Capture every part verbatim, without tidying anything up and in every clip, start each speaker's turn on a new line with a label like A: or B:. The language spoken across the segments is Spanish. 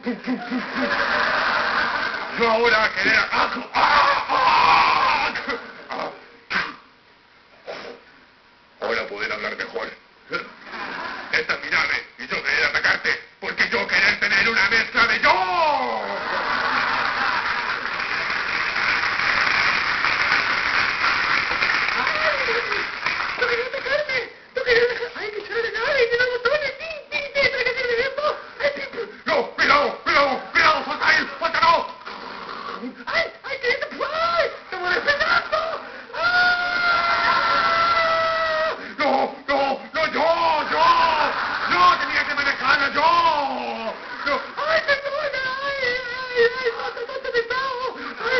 A: Yo ahora querer... ¡Ah! ¡Ah! ¡Ah! Ahora poder hablar mejor. Esta es mi nave y yo querer atacarte porque yo querer tener una mezcla de yo.
B: ¡Tú querías atacarme! ¡Tú querías atacarme! ¡Ay, qué chévere! ¡Ay, tiene botones! ¡Tin, tin, tin! ¿Para qué sirve esto? ¡Ay, tin!
A: ¡No! ¡Cuidado! ¡Cuidado! ¡Cuidado! ¡Suelta ahí! ¡Suéltalo!
B: ¡Ay, ay, qué lindo! ¡Ay! ¡Estamos despegando! ¡Ah!
A: ¡No! ¡No! ¡No! ¡Yo! ¡Yo! ¡Yo tenía que manejarla! ¡Yo! ¡No!
B: ¡Ay, perdona! ¡Ay, ay, ay! ¡No, no te pesado!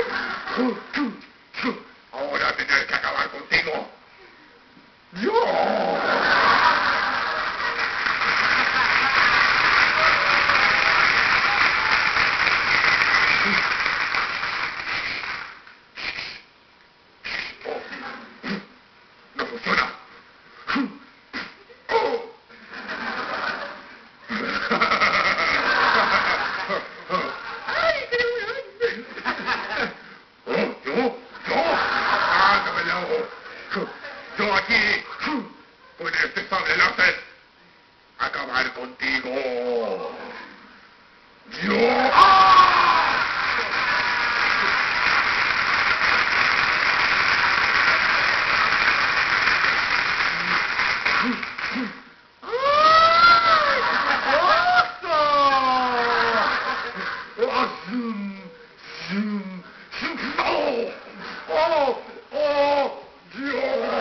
B: ¡Ay!
A: Ahora tener que acabar contigo. ¡Yo! No funciona.
B: ¡Ay, qué bueno!
A: ¿Oh? ¿Yo? ¿Yo? ¡Ándame la voz! Yo aquí, con este sable láser, acabar contigo. ¡Yo! ¡Ah! ¡Zoom! ¡Zoom! ¡Zoom! ¡Oh! ¡Oh! ¡Oh! ¡Dios!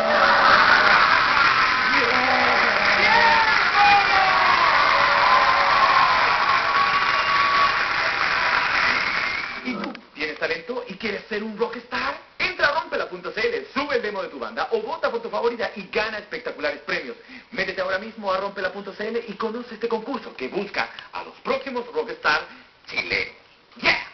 B: ¿Y tú? ¿Tienes talento y quieres ser un rockstar? Entra a rompela punto c l, sube el demo de tu banda o vota por tu favorita y gana espectaculares premios. Métete ahora mismo a rompela punto c l y conoce este concurso que busca a los próximos rockstars chilenos. ¡Yeah!